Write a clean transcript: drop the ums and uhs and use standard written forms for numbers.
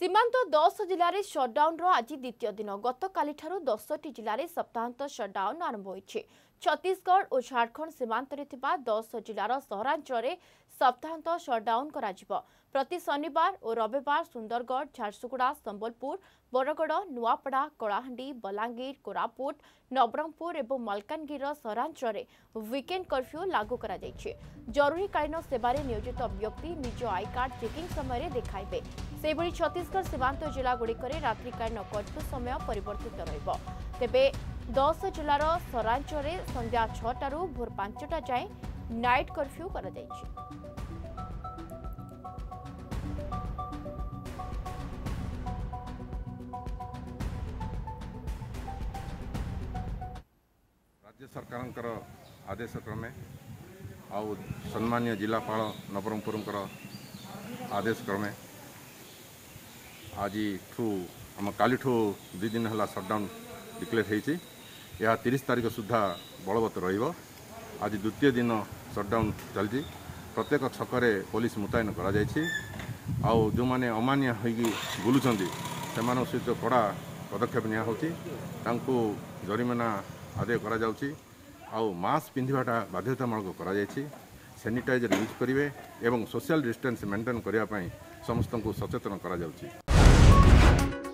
सीमांत 10 जिले सटडाउन आज द्वितीय दिन गतकाली 10टी जिले सप्ताहांत सटडाउन आरंभ होइछि। छत्तीसगढ़ और झारखंड सीमांत 10 जिलार सहरांचल सप्ताहांत सटडाउन कराजिबो। प्रति शनिवार और रविवार सुंदरगढ़, झारसुगुड़ा, संबलपुर, बरगड़, नुआपड़ा, कलाहांडी, बलांगीर, कोरापुट, नवरंगपुर और मलकानगिर सहरांचल वीकेंड कर्फ्यू लागू करा जायछि। जरूरीकालीन सेवारे नियोजित व्यक्ति निज आई कार्ड चेकिंग समय देखाइबे। सेभଳି छत्तीसगढ़ सीमांत जिला गुड़िकरे रात्रिकालीन कर्फ्यू समय परिवर्तित रहिबो। तेबे 10 जिलार सहरांचल संध्या 6टारू भोर 5टा जाए नाइट कर्फ्यू करा जायछि। राज्य सरकार आदेश क्रमे आउ सम्मान्य जिलापाल नवरंगपुर आदेश क्रमे आज आम काली 2 दिन है सटडाउन डिक्लेयर होती। यह 30 तारीख सुधा बलवत्त रहिबो। आज द्वितीय दिन सटडाउन चलती। प्रत्येक छकरे पुलिस मुतयन करा जायछि। आउ जो माने अमान्य होगी बुलुचंदी सेमान सहित कड़ा पदक्षेप निया होछि। तांको जरिमाना आदाय करा जाउछि। आउ मास्क पिंधिबाटा बाध्यतामूलक करा जायछि। सैनिटाइजर यूज करिवे एवं सोशल डिस्टेंस मेंटेन करिया पई समस्त को सचेतन करा जाउछि।